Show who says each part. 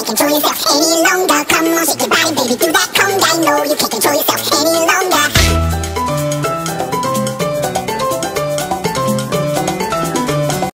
Speaker 1: can't control yourself any longer. Come on, shake your body, baby, do that conga. No, you can't control yourself